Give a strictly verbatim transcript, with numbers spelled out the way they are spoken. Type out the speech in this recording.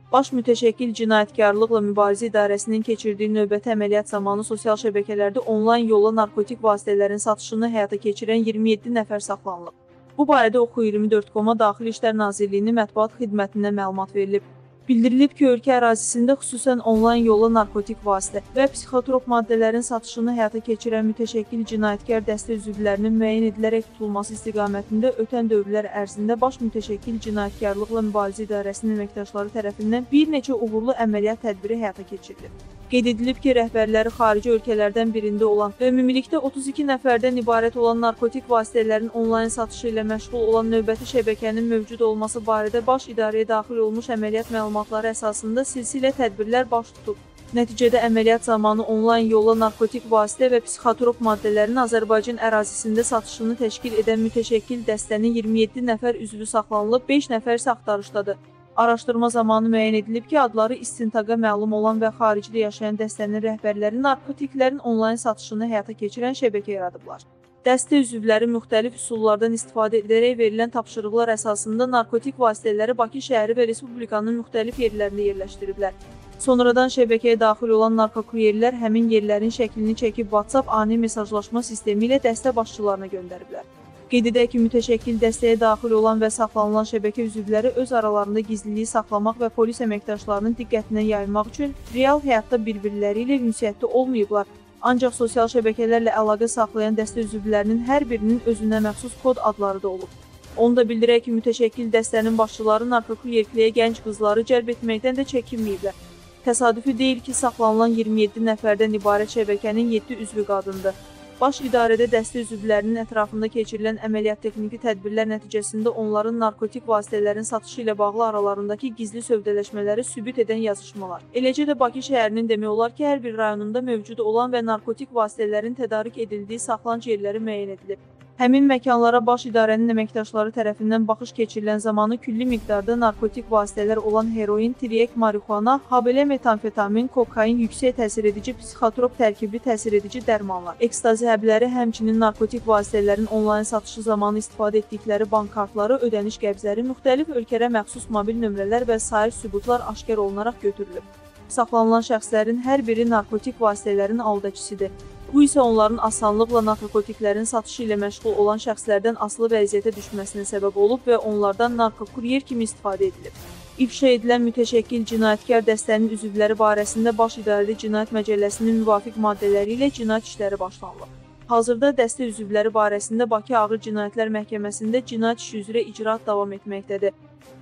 Baş Mütəşəkkil Cinayətkarlıqla Mübarizə İdarəsinin keçirdiyi növbəti əməliyyat zamanı sosial şəbəkələrdə onlayn yolla narkotik vasitələrin satışını həyata keçirən iyirmi yeddi nəfər saxlanılıb. Bu barədə Oxu iyirmi dörd nöqtə com Daxili İşlər Nazirliyinin mətbuat xidmətindən məlumat verilib. Bildirilib ki, ölkə ərazisində xüsusən onlayn yolla narkotik vasitə və psixotrop maddələrin satışını həyata keçirən mütəşəkkil cinayətkar dəstə üzvlərinin müəyyən edilərək tutulması istiqamətində ötən dövrlər ərzində Baş Mütəşəkkil Cinayətkarlıqla Mübarizə İdarəsinin əməkdaşları tərəfindən bir neçə uğurlu əməliyyat tədbiri həyata keçirilib. Qeyd edilib ki, rəhbərləri xarici ölkələrdən birində olan və ümumilikdə otuz iki nəfərdən ibarət olan narkotik vasitələrin onlayn satışı ilə məşğul olan növbəti şəbəkənin mövcud olması barədə baş idarəyə daxil olmuş əməliyyat məlumatları əsasında silsilə tədbirlər baş tutub. Nəticədə əməliyyat zamanı onlayn yolla narkotik vasitə və psixotrop maddələrin Azərbaycan ərazisində satışını təşkil edən mütəşəkkil dəstənin iyirmi yeddi nəfər üzvü saxlanılıb, beş nəfər isə axtarışdadır. Araşdırma zamanı müəyyən edilib ki, adları istintaqa məlum olan və xaricdə yaşayan dəstənin rəhbərləri narkotiklərin onlayn satışını həyata keçirən şəbəkə yaradıblar. Dəstə üzvləri müxtəlif üsullardan istifadə edərək verilən tapşırıqlar əsasında narkotik vasitələri Bakı şəhəri və Respublikanın müxtəlif yerlərində yerləşdiriblər. Sonradan şəbəkəyə daxil olan narkokuryerlər həmin yerlərin şəklini çəkib WhatsApp ani mesajlaşma sistemi ilə dəstə başçılarına göndəriblər. Qeyd edək ki, mütəşəkkil dəstəyə daxil olan və saxlanılan şəbəkə üzvləri öz aralarında gizliliyi saxlamaq və polis əməkdaşlarının diqqətindən yayılmaq üçün real həyatda bir-birləri ilə ünsiyyətdə olmayıblar. Ancaq sosial şəbəkələrlə əlaqə saxlayan dəstə üzvlərinin hər birinin özünə məxsus kod adları da olub. Onu da bildirək ki, mütəşəkkil dəstənin başçıları narkokuryerliyə gənc qızları cəlb etməkdən də çəkinməyiblər. Təsadüfi deyil ki, saxlanılan iyirmi yeddi nəfərdən ibarət şəbəkənin yeddi üzvü qadındır. Baş idarədə dəstə üzvlərinin ətrafında keçirilən əməliyyat texniki tədbirlər nəticəsində onların narkotik vasitələrin satışı ilə bağlı aralarındakı gizli sövdələşmələri sübut edən yazışmalar. Eləcə də Bakı şəhərinin demək olar ki, hər bir rayonunda mövcud olan və narkotik vasitələrin tədarik edildiyi saxlanıc yerləri müəyyən edilib. Həmin məkanlara baş idarənin əməkdaşları tərəfindən baxış keçirilən zamanı külli miqdarda narkotik vasitələr olan heroin, tiryək, marihuana, habelə metamfetamin, kokain, yüksək təsir edici psixotrop tərkibli təsir edici dərmanlar, ekstazi həbləri, həmçinin narkotik vasitələrin onlayn satışı zamanı istifadə etdikləri bank kartları, ödəniş qəbzləri, müxtəlif ölkələrə məxsus mobil nömrələr və sair sübutlar aşkar olunaraq götürülüb. Saxlanılan şəxslərin hər biri narkotik vasitələrin aldıcısıdır. Bu isə onların asanlıqla narkotiklərin satışı ilə məşğul olan şəxslərdən asılı vəziyyətə düşməsinə səbəb olub və onlardan narkokuryer kimi istifadə edilib. İfşa edilən mütəşəkkil cinayətkar dəstənin üzvləri barəsində Baş İdarədə Cinayət Məcəlləsinin müvafiq maddələri ilə cinayət işləri başlanılıb. Hazırda dəstə üzvləri barəsində Bakı Ağır Cinayətlər Məhkəməsində cinayət işi üzrə icraat davam etməkdədir.